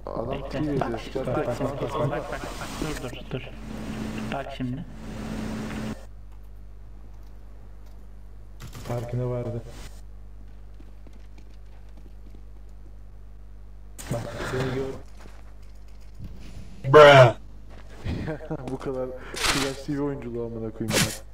Adam Bekle. T Bak veriyor. şimdi, Bak, bak. Dur. Bak şimdi. Farkına vardı. Bak seni gör. Bu kadar Flash TV oyunculuğu amına koyayım ya.